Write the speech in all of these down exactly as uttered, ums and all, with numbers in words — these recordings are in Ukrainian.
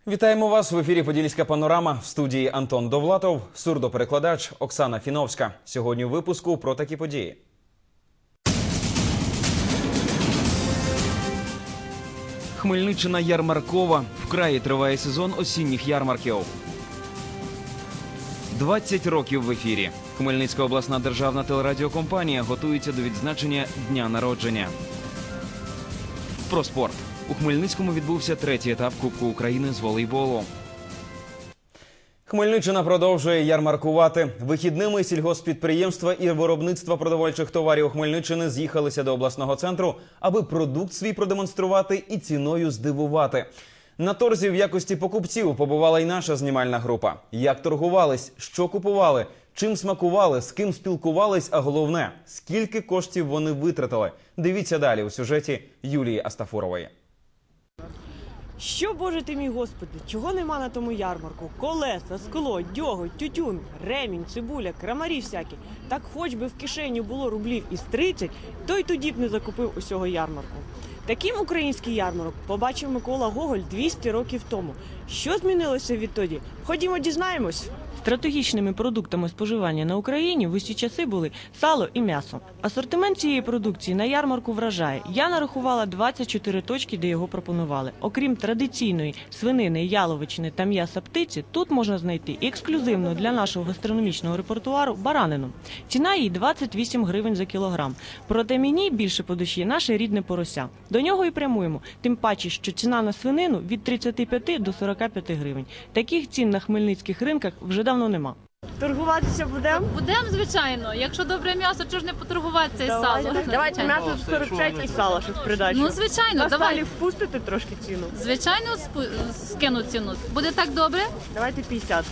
Вітаємо вас в ефірі «Подільська панорама». В студії Антон Довлатов, сурдоперекладач Оксана Фіновська. Сьогодні у випуску про такі події. Хмельниччина ярмаркова. В краї триває сезон осінніх ярмарків. двадцять років в ефірі. Хмельницька обласна державна телерадіокомпанія готується до відзначення Дня народження. Про спорт. У Хмельницькому відбувся третій етап Кубку України з волейболу. Хмельниччина продовжує ярмаркувати. Вихідними сільгосппідприємства і виробництва продовольчих товарів Хмельниччини з'їхалися до обласного центру, аби продукт свій продемонструвати і ціною здивувати. На торзі в якості покупців побувала й наша знімальна група. Як торгувались, що купували, чим смакували, з ким спілкувались, а головне, скільки коштів вони витратили. Дивіться далі у сюжеті Юлії Астафурової. Що, Боже ти мій Господи, чого нема на тому ярмарку? Колеса, скло, дьоготь, тютюн, ремінь, цибуля, крамарі всякі. Так хоч би в кишені було рублів із тридцять, то й тоді б не закупив усього ярмарку. Таким український ярмарок побачив Микола Гоголь двісті років тому. Що змінилося відтоді? Ходімо дізнаємось. Стратегічними продуктами споживання на Україні в усі часи були сало і м'ясо. Асортимент цієї продукції на ярмарку вражає. Я нарахувала двадцять чотири точки, де його пропонували. Окрім традиційної свинини, яловичини та м'яса птиці, тут можна знайти ексклюзивну для нашого гастрономічного репертуару баранину. Ціна її двадцять вісім гривень за кілограм. Проте мені більше по душі наше рідне порося. До нього і прямуємо. Тим паче, що ціна на свинину від тридцяти п'яти до сорока п'яти гривень. Таких цін на хмельницьких ринках вже давно нема. Торгуватися будемо? Будемо, звичайно. Якщо добре м'ясо, чого ж не поторгуватися із салом? Давайте м'ясо сорок п'ять і сало, щоб придачу. Ну, звичайно, давай. Далі впустите трошки ціну? Звичайно, спу... скину ціну. Буде так добре? Давайте п'ятдесят.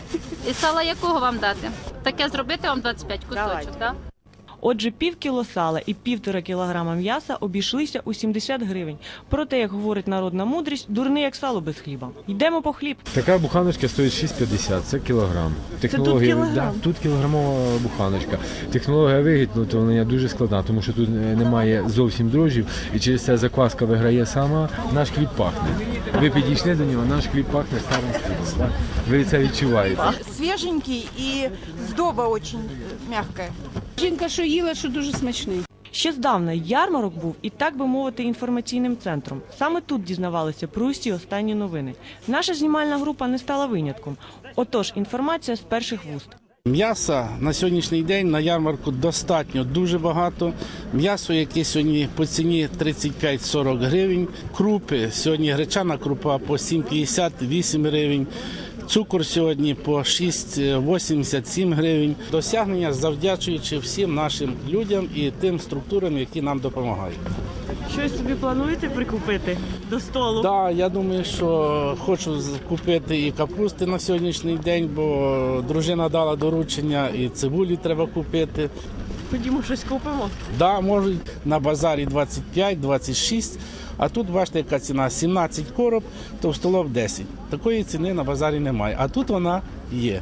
І сала якого вам дати? Таке зробити вам двадцять п'ять кусочок, так? Отже, пів кіло сала і півтора кілограма м'яса обійшлися у сімдесят гривень. Проте, як говорить народна мудрість, дурний як сало без хліба. Йдемо по хліб. Така буханочка стоїть шість п'ятдесят, це кілограм. Технологія, це тут кілограм? Да, тут кілограмова буханочка. Технологія виготовлення дуже складна, тому що тут немає зовсім дрожжів, і через це закваска виграє сама. Наш хліб пахне. Ви підійшли до нього, наш хліб пахне старим хлібом. Ви це відчуваєте. Свіженький і здоба дуже м'яка. Жінка, що їла, що дуже смачний. Ще здавна ярмарок був і, так би мовити, інформаційним центром. Саме тут дізнавалися про усі останні новини. Наша знімальна група не стала винятком. Отож, інформація з перших вуст. М'яса на сьогоднішній день на ярмарку достатньо дуже багато. М'ясо, яке сьогодні по ціні тридцять п'ять - сорок гривень. Крупи, сьогодні гречана крупа по сім п'ятдесят - вісім гривень. Цукор сьогодні по шість вісімдесят сім гривень. Досягнення завдячуючи всім нашим людям і тим структурам, які нам допомагають. Щось собі плануєте прикупити до столу? Так, я думаю, що хочу купити і капусти на сьогоднішній день, бо дружина дала доручення, і цибулі треба купити. Ходімо, щось купимо? Так, можуть на базарі двадцять п'ять - двадцять шість, а тут, бачите, яка ціна, сімнадцять короб, товстолоб десять. Такої ціни на базарі немає, а тут вона є.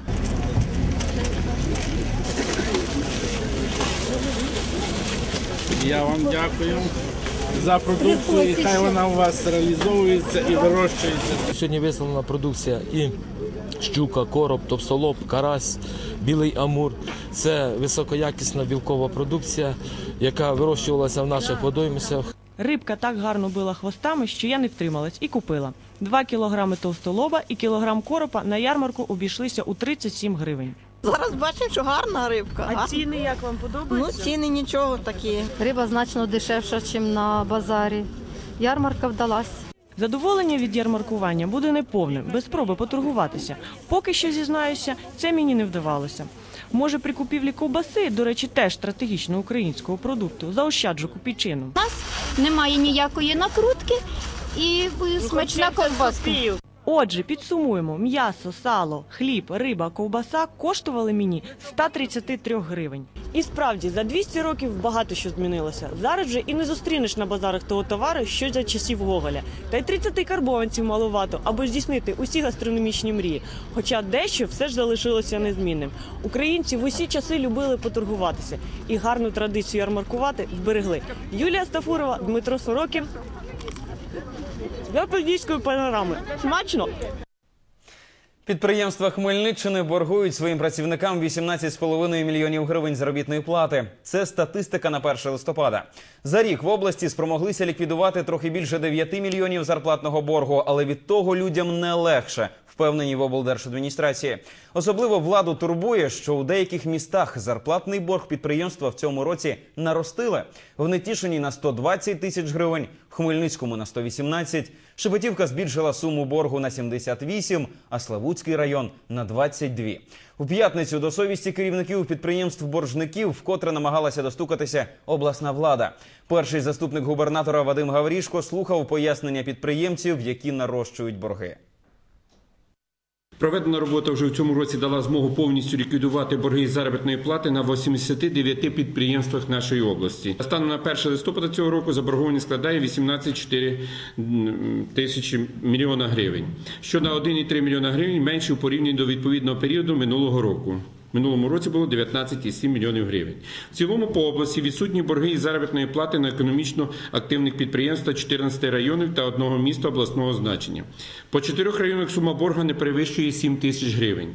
Я вам дякую за продукцію, і хай вона у вас реалізовується і вирощується. Сьогодні виставлена продукція і щука, короб, товстолоб, карась, білий амур. Це високоякісна білкова продукція, яка вирощувалася в наших водоймищах. Рибка так гарно била хвостами, що я не втрималась і купила. Два кілограми товстолоба і кілограм коропа на ярмарку обійшлися у тридцять сім гривень. Зараз бачимо, що гарна рибка. А ціни як вам Ну, подобаються? ціни нічого такі. Риба значно дешевша, ніж на базарі. Ярмарка вдалась. Задоволення від ярмаркування буде неповним, без спроби поторгуватися. Поки що, зізнаюся, це мені не вдавалося. Може, при купівлі ковбаси, до речі, теж стратегічно українського продукту, заощаджу копійчину. У нас немає ніякої накрутки і смачна ковбаска. Отже, підсумуємо. М'ясо, сало, хліб, риба, ковбаса коштували мені сто тридцять три гривень. І справді, за двісті років багато що змінилося. Зараз же і не зустрінеш на базарах того товару, що за часів Гоголя. Та й тридцяти карбованців маловато, аби здійснити усі гастрономічні мрії. Хоча дещо все ж залишилося незмінним. Українці в усі часи любили поторгуватися. І гарну традицію ярмаркувати зберегли. Юлія Астафурова, Дмитро Сорокін. Для Подільської панорами. Смачно! Підприємства Хмельниччини боргують своїм працівникам вісімнадцять з половиною мільйонів гривень заробітної плати. Це статистика на перше листопада. За рік в області спромоглися ліквідувати трохи більше дев'яти мільйонів зарплатного боргу, але від того людям не легше, впевнені в облдержадміністрації. Особливо владу турбує, що у деяких містах зарплатний борг підприємства в цьому році наростили. В Нетішині на сто двадцять тисяч гривень, в Хмельницькому на сто вісімнадцять. Шепетівка збільшила суму боргу на сімдесят вісім, а Славутський район – на двадцять два. У п'ятницю до совісті керівників підприємств-боржників вкотре намагалася достукатися обласна влада. Перший заступник губернатора Вадим Гаврішко слухав пояснення підприємців, які нарощують борги. Проведена робота вже в цьому році дала змогу повністю ліквідувати борги із заробітної плати на вісімдесяти дев'яти підприємствах нашої області. Станом на перше листопада цього року заборгованість складає вісімнадцять цілих чотири тисячі мільйона гривень, що на один цілих три мільйона гривень менше у порівнянні до відповідного періоду минулого року. В минулому році було дев'ятнадцять цілих сім мільйонів гривень. В цілому по області відсутні борги із заробітної плати на економічно активних підприємств чотирнадцяти районів та одного міста обласного значення. По чотирьох районах сума боргу не перевищує сім тисяч гривень.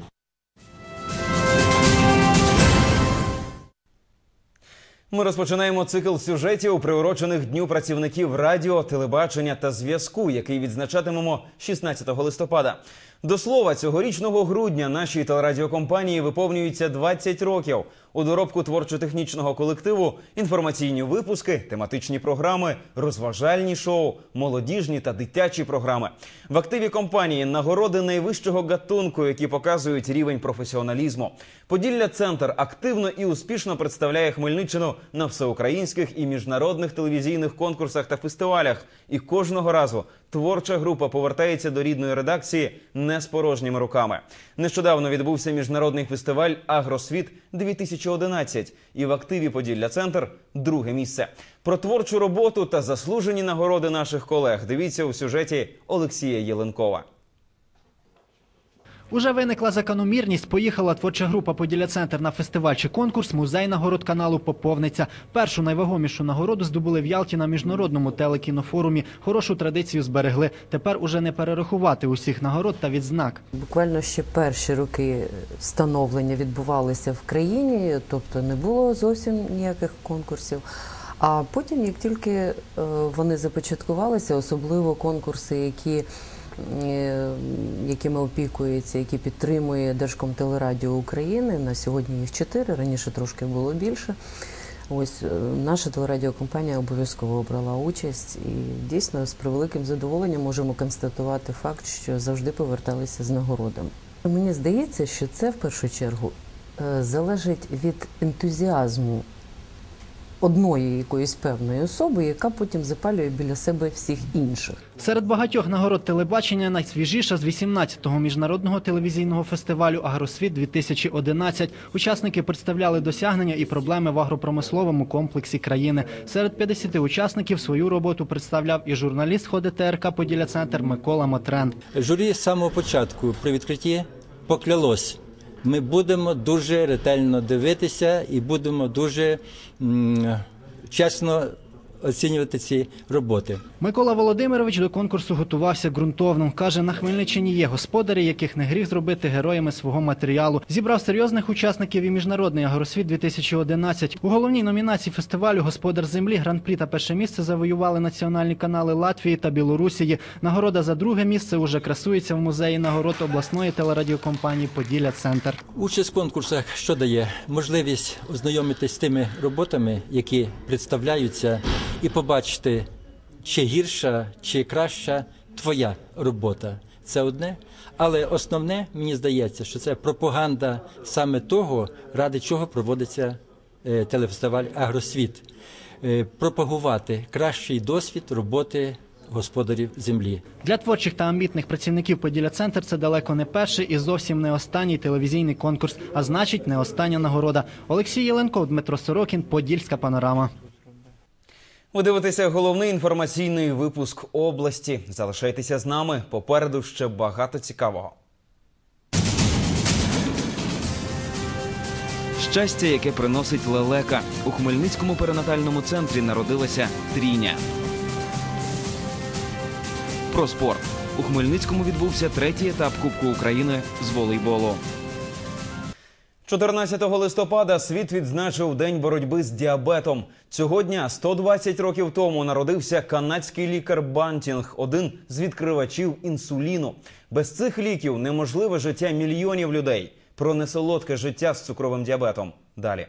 Ми розпочинаємо цикл сюжетів, приурочених Дню працівників радіо, телебачення та зв'язку, який відзначатимемо шістнадцятого листопада. До слова, цьогорічного грудня нашій телерадіокомпанії виповнюється двадцять років. У доробку творчо-технічного колективу інформаційні випуски, тематичні програми, розважальні шоу, молодіжні та дитячі програми. В активі компанії нагороди найвищого гатунку, які показують рівень професіоналізму. Поділля-центр активно і успішно представляє Хмельниччину на всеукраїнських і міжнародних телевізійних конкурсах та фестивалях. І кожного разу творча група повертається до рідної редакції не з порожніми руками. Нещодавно відбувся міжнародний фестиваль «Агросвіт-дві тисячі одинадцять» і в активі «Поділля-центр» друге місце. Про творчу роботу та заслужені нагороди наших колег дивіться у сюжеті Олексія Єленкова. Уже виникла закономірність. Поїхала творча група «Поділля-центр» на фестиваль чи конкурс «Музей нагород каналу поповниться». Першу найвагомішу нагороду здобули в Ялті на міжнародному телекінофорумі. Хорошу традицію зберегли. Тепер уже не перерахувати усіх нагород та відзнак. Буквально ще перші роки становлення відбувалися в країні, тобто не було зовсім ніяких конкурсів. А потім, як тільки вони започаткувалися, особливо конкурси, які якими опікується, які підтримує Держкомтелерадіо України. На сьогодні їх чотири, раніше трошки було більше. Ось наша телерадіокомпанія обов'язково обрала участь і дійсно з превеликим задоволенням можемо констатувати факт, що завжди поверталися з нагородами. Мені здається, що це в першу чергу залежить від ентузіазму одної якоїсь певної особи, яка потім запалює біля себе всіх інших. Серед багатьох нагород телебачення найсвіжіша з вісімнадцятого міжнародного телевізійного фестивалю «Агросвіт-дві тисячі одинадцять». Учасники представляли досягнення і проблеми в агропромисловому комплексі країни. Серед п'ятдесяти учасників свою роботу представляв і журналіст ходи Те Ер Ка «Поділля-центр» Микола Мотрен. Журі з самого початку при відкритті поклялось: ми будемо дуже ретельно дивитися і будемо дуже м, чесно оцінювати ці роботи. Микола Володимирович до конкурсу готувався ґрунтовно. Каже, на Хмельниччині є господарі, яких не гріх зробити героями свого матеріалу. Зібрав серйозних учасників і міжнародний «Агросвіт-дві тисячі одинадцять». У головній номінації фестивалю «Господар землі» гран-прі та перше місце завоювали національні канали Латвії та Білорусії. Нагорода за друге місце уже красується в музеї нагород обласної телерадіокомпанії «Поділля-центр». Участь в конкурсах що дає? Можливість ознайомитись з тими роботами, які представляються, і побачити, чи гірша, чи краща твоя робота. Це одне. Але основне, мені здається, що це пропаганда саме того, ради чого проводиться е, телефестиваль «Агросвіт». Е, пропагувати кращий досвід роботи господарів землі. Для творчих та амбітних працівників «Поділля-центр» це далеко не перший і зовсім не останній телевізійний конкурс, а значить не остання нагорода. Олексій Єленков, Дмитро Сорокін, Подільська панорама. Ви дивитеся головний інформаційний випуск області. Залишайтеся з нами, попереду ще багато цікавого. Щастя, яке приносить лелека. У Хмельницькому перинатальному центрі народилася трійня. Про спорт. У Хмельницькому відбувся третій етап Кубку України з волейболу. чотирнадцятого листопада світ відзначив День боротьби з діабетом. Цього дня, сто двадцять років тому, народився канадський лікар Бантінг, один з відкривачів інсуліну. Без цих ліків неможливе життя мільйонів людей. Про несолодке життя з цукровим діабетом. Далі.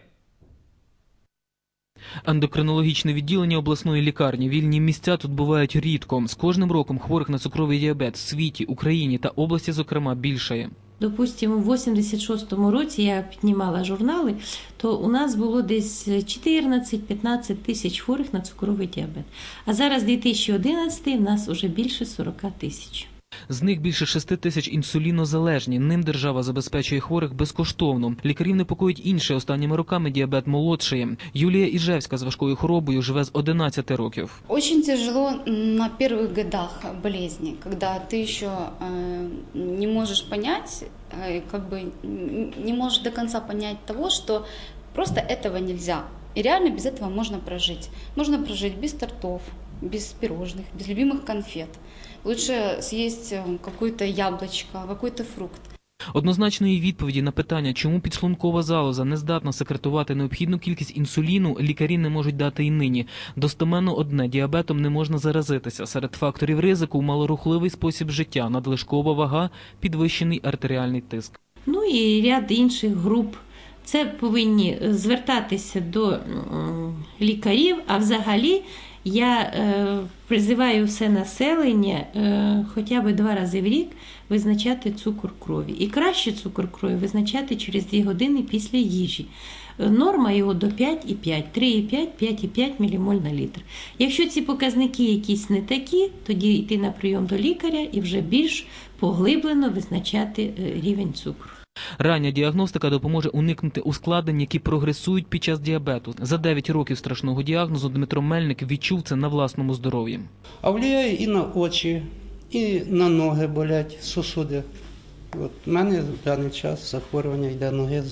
Ендокринологічне відділення обласної лікарні. Вільні місця тут бувають рідко. З кожним роком хворих на цукровий діабет в світі, Україні та області, зокрема, більшає. Допустимо, в вісімдесят шостому році я піднімала журнали, то у нас було десь чотирнадцять-п'ятнадцять тисяч хворих на цукровий діабет. А зараз дві тисячі одинадцятий у нас вже більше сорок тисяч. З них більше шести тисяч інсулінозалежні. Ним держава забезпечує хворих безкоштовно. Лікарів непокоїть інше. Останніми роками діабет молодшає. Юлія Іжевська з важкою хворобою живе з одинадцяти років. Очень тяжело на первых годах болезни, когда ты еще э, не можешь понять, э, как бы не можешь до конца понять того, что просто этого нельзя. И реально без этого можно прожить. Можно прожить без тортов, без пирожных, без любимых конфет. Лучше съесть какое-то яблочко, какой-то фрукт. Однозначної відповіді на питання, чому підшлункова залоза не здатна секретувати необхідну кількість інсуліну, лікарі не можуть дати і нині. Достеменно одне – діабетом не можна заразитися. Серед факторів ризику – малорухливий спосіб життя, надлишкова вага, підвищений артеріальний тиск. Ну і ряд інших груп. Це повинні звертатися до лікарів, а взагалі я е, призиваю все населення е, хоча б два рази в рік визначати цукор крові. І краще цукор крові визначати через дві години після їжі. Норма його до п'ять і п'ять, три і п'ять, п'ять і п'ять мілімоль на літр. Якщо ці показники якісь не такі, тоді йти на прийом до лікаря і вже більш поглиблено визначати рівень цукру. Рання діагностика допоможе уникнути ускладнень, які прогресують під час діабету. За дев'ять років страшного діагнозу Дмитро Мельник відчув це на власному здоров'ї. А впливає і на очі, і на ноги болять, сусуди. От у мене в даний час захворювання йде ноги,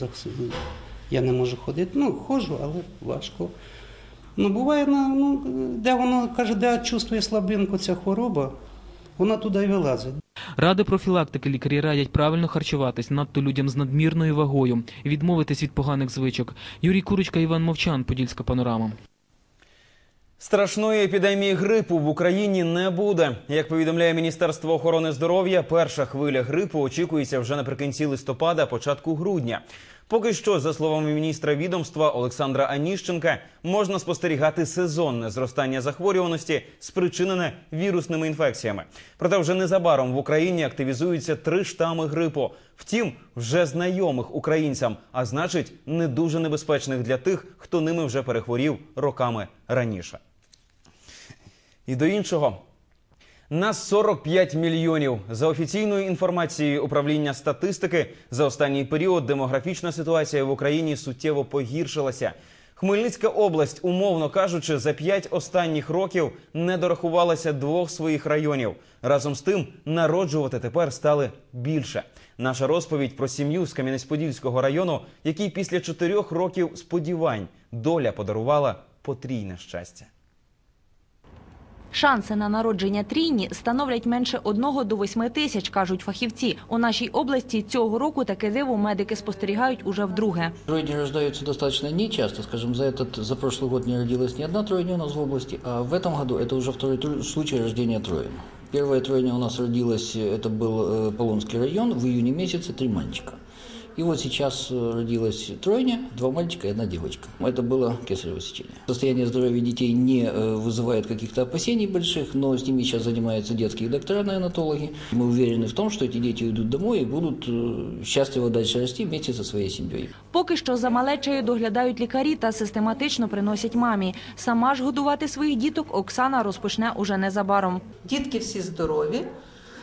я не можу ходити. Ну, ходжу, але важко. Ну, буває, ну, де воно, каже, де чувствує слабинку ця хвороба, вона туди й вилазить. Ради профілактики лікарі радять правильно харчуватись, надто людям з надмірною вагою, відмовитись від поганих звичок. Юрій Курочка, Іван Мовчан, Подільська панорама. Страшної епідемії грипу в Україні не буде. Як повідомляє Міністерство охорони здоров'я, перша хвиля грипу очікується вже наприкінці листопада, початку грудня. Поки що, за словами міністра відомства Олександра Аніщенка, можна спостерігати сезонне зростання захворюваності, спричинене вірусними інфекціями. Проте вже незабаром в Україні активізуються три штами грипу. Втім, вже знайомих українцям, а значить, не дуже небезпечних для тих, хто ними вже перехворів роками раніше. І до іншого. Нас сорок п'ять мільйонів. За офіційною інформацією управління статистики, за останній період демографічна ситуація в Україні суттєво погіршилася. Хмельницька область, умовно кажучи, за п'ять останніх років не дорахувалася двох своїх районів. Разом з тим, народжувати тепер стали більше. Наша розповідь про сім'ю з Кам'янець-Подільського району, якій після чотирьох років сподівань доля подарувала потрійне щастя. Шанси на народження трійні становлять менше одного до восьми тисяч, кажуть фахівці. У нашій області цього року таке диво медики спостерігають уже вдруге. Тройни рождаются достаточно нечасто. Скажем, за этот, за прошлый год не родилась ни одна тройня у нас в области, а в этом году это уже второй случай рождения троек. Первая тройня у нас родилась, это был Полонский район, в июне месяце три мальчика. И вот сейчас родилась тройня, два мальчика и одна девочка. Это было кесарево сечение. Состояние здоровья детей не вызывает каких-то опасений больших, но с ними сейчас занимаются детские доктора, неонатологи. Мы уверены в том, что эти дети уйдут домой и будут счастливо дальше расти вместе со своей семьей. Поки що за малечею доглядають лікарі та систематично приносять мамі. Сама ж годувати своїх діток Оксана розпочне уже незабаром. Дітки всі здорові.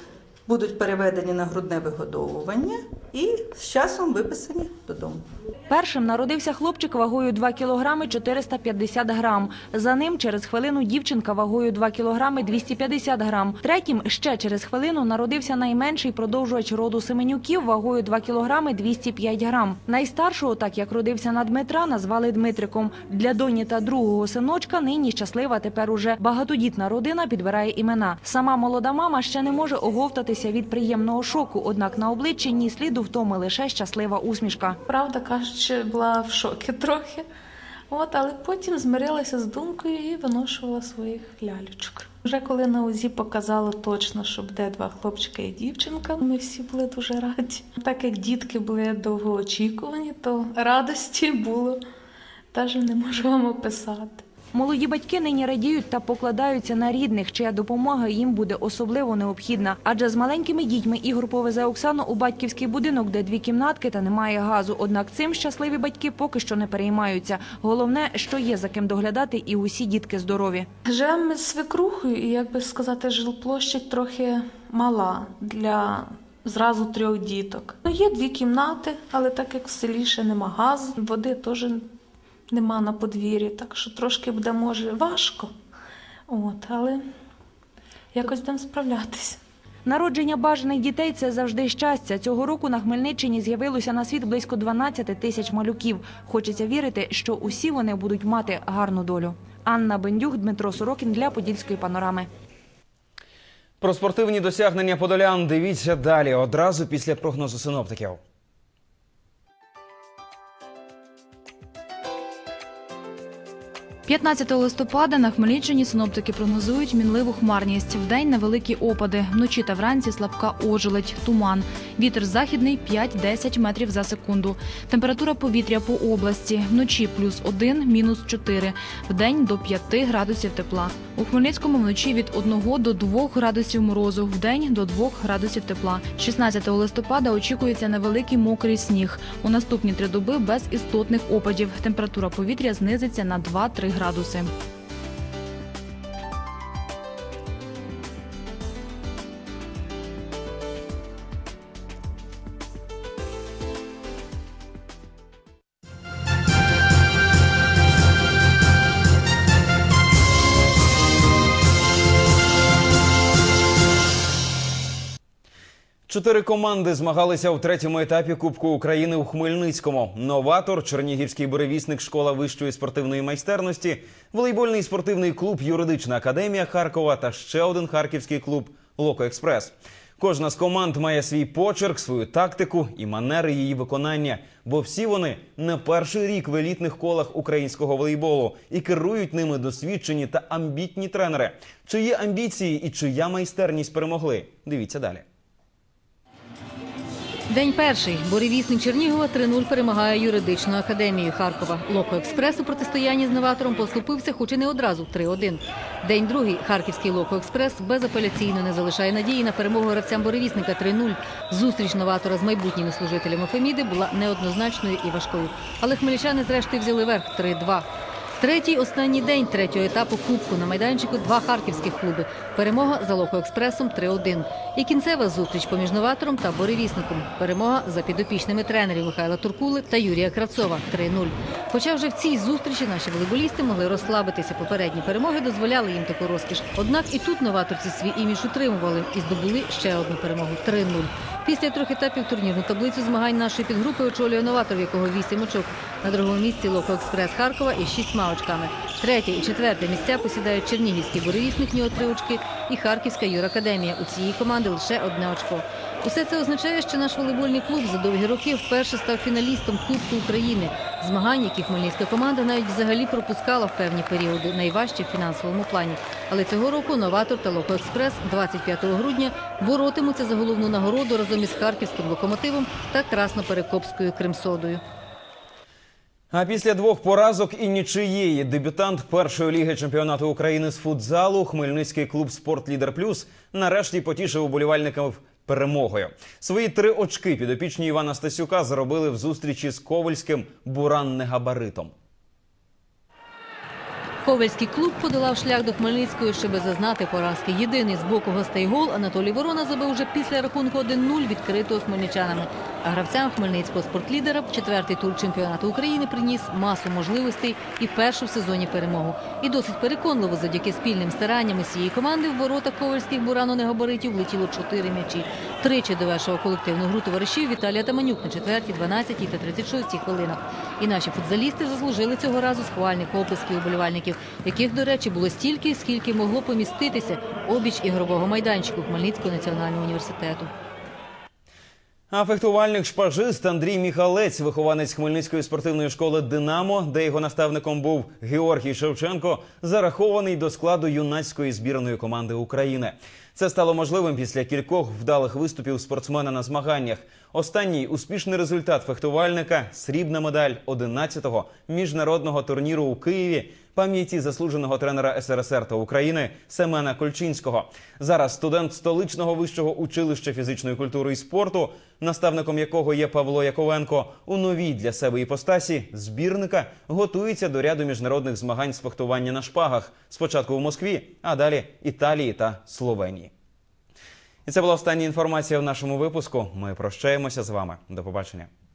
будуть переведені на грудне вигодовування і з часом виписані додому. Першим народився хлопчик вагою два кілограми чотириста п'ятдесят грам. За ним через хвилину дівчинка вагою два кілограми двісті п'ятдесят грам. Третім ще через хвилину народився найменший продовжувач роду Семенюків вагою два кілограми двісті п'ять грам. Найстаршого, так як родився на Дмитра, назвали Дмитриком. Для доні та другого синочка нині щаслива тепер уже багатодітна родина підбирає імена. Сама молода мама ще не може оговтатися від приємного шоку, однак на обличчі ні сліду втоми, лише щаслива усмішка. Правда кажучи, була в шокі трохи, от, але потім змирилася з думкою і виношувала своїх лялючок. Вже коли на УЗІ показало точно, що буде два хлопчика і дівчинка, ми всі були дуже раді. Так як дітки були довгоочікувані, то радості було, навіть не можу вам описати. Молоді батьки нині радіють та покладаються на рідних, чия допомога їм буде особливо необхідна. Адже з маленькими дітьми Ігор повезе Оксану у батьківський будинок, де дві кімнатки та немає газу. Однак цим щасливі батьки поки що не переймаються. Головне, що є за ким доглядати і усі дітки здорові. Живемо ми з свекрухою і, як би сказати, жилплощадь трохи мала для зразу трьох діток. Ну, є дві кімнати, але так як в селі ще нема газу, води теж нема на подвір'ї, так що трошки буде, може, важко, от, але якось будемо справлятися. Народження бажаних дітей – це завжди щастя. Цього року на Хмельниччині з'явилося на світ близько дванадцять тисяч малюків. Хочеться вірити, що усі вони будуть мати гарну долю. Анна Бендюк, Дмитро Сорокін для Подільської панорами. Про спортивні досягнення подолян дивіться далі, одразу після прогнозу синоптиків. п'ятнадцятого листопада на Хмельниччині синоптики прогнозують мінливу хмарність. Вдень невеликі опади, вночі та вранці слабка ожеледь, туман. Вітер західний п'ять-десять метрів за секунду. Температура повітря по області. Вночі плюс один, мінус чотири. Вдень до п'яти градусів тепла. У Хмельницькому вночі від одного до двох градусів морозу. Вдень до двох градусів тепла. шістнадцятого листопада очікується невеликий мокрий сніг. У наступні три доби без істотних опадів. Температура повітря знизиться на два-три градуси. Чотири команди змагалися у третьому етапі Кубку України у Хмельницькому. Новатор, Чернігівський буревісник школа вищої спортивної майстерності, волейбольний спортивний клуб Юридична академія Харкова та ще один харківський клуб «Локоекспрес». Кожна з команд має свій почерк, свою тактику і манери її виконання, бо всі вони не перший рік в елітних колах українського волейболу і керують ними досвідчені та амбітні тренери. Чиї амбіції і чия майстерність перемогли? Дивіться далі. День перший. Буревісник Чернігова три нуль перемагає Юридичну академію Харкова. «Локоекспрес» у протистоянні з «Новатором» поступився, хоч і не одразу, три один. День другий. Харківський «Локоекспрес» безапеляційно не залишає надії на перемогу гравцям буревісника три нуль. Зустріч «Новатора» з майбутніми служителями Феміди була неоднозначною і важкою. Але хмельничани зрештою взяли верх три два. Третій останній день третього етапу Кубку. На майданчику два харківських клуби. Перемога за «Локоекспресом» три один. І кінцева зустріч поміж «Новатором» та «Буревісником». Перемога за підопічними тренерів Михайла Туркули та Юрія Кравцова три нуль. Хоча вже в цій зустрічі наші волейболісти могли розслабитися. Попередні перемоги дозволяли їм таку розкіш. Однак і тут новаторці свій імідж утримували і здобули ще одну перемогу три нуль. Після трьох етапів турнірну таблицю змагань нашої підгрупи очолює «Новатор», в якого вісім очок. На другому місці «Локоекспрес» Харкова із шістьма очками. Третє і четверте місця посідають Чернігівський буревісник, в нього три очки, і Харківська юракадемія. У цієї команди лише одне очко. Усе це означає, що наш волейбольний клуб за довгі роки вперше став фіналістом Кубку України. Змагань, які хмельницька команда навіть взагалі пропускала в певні періоди, найважчі в фінансовому плані. Але цього року «Новатор» та «Локоекспрес» двадцять п'ятого грудня боротимуться за головну нагороду разом із харківським «Локомотивом» та Красноперекопською «Кримсодою». А після двох поразок і нічиєї дебютант першої ліги чемпіонату України з футзалу хмельницький клуб «Спорт Лідер Плюс» нарешті потішив уболівальників перемогою. Свої три очки підопічні Івана Стасюка заробили в зустрічі з ковальським «Бураннегабаритом». Ковельський клуб подолав шлях до Хмельницької, щоб зазнати поразки. Єдиний з боку гостей гол Анатолій Ворона забив вже після рахунку один нуль, відкритого хмельничанами. А гравцям хмельницького спортлідера четвертий тур чемпіонату України приніс масу можливостей і першу в сезоні перемогу. І досить переконливо завдяки спільним старанням усієї команди в ворота ковельських бурано-негабаритів влетіло чотири м'ячі. Тричі довершував колективну гру товаришів Віталій Атаманюк на четвертій, дванадцятій та тридцять шостій хвилинах. І наші футзалісти заслужили цього разу схвальних оплесків уболівальників, яких, до речі, було стільки, скільки могло поміститися обіч ігрового майданчику Хмельницького національного університету. А фехтувальник шпажист Андрій Міхалець, вихованець Хмельницької спортивної школи «Динамо», де його наставником був Георгій Шевченко, зарахований до складу юнацької збірної команди України. Це стало можливим після кількох вдалих виступів спортсмена на змаганнях. Останній успішний результат фехтувальника – срібна медаль одинадцятого міжнародного турніру у Києві пам'яті заслуженого тренера ес ер ес ер та України Семена Кольчинського. Зараз студент столичного вищого училища фізичної культури і спорту, наставником якого є Павло Яковенко, у новій для себе іпостасі збірника готується до ряду міжнародних змагань з фехтування на шпагах. Спочатку в Москві, а далі Італії та Словенії. І це була остання інформація в нашому випуску. Ми прощаємося з вами. До побачення.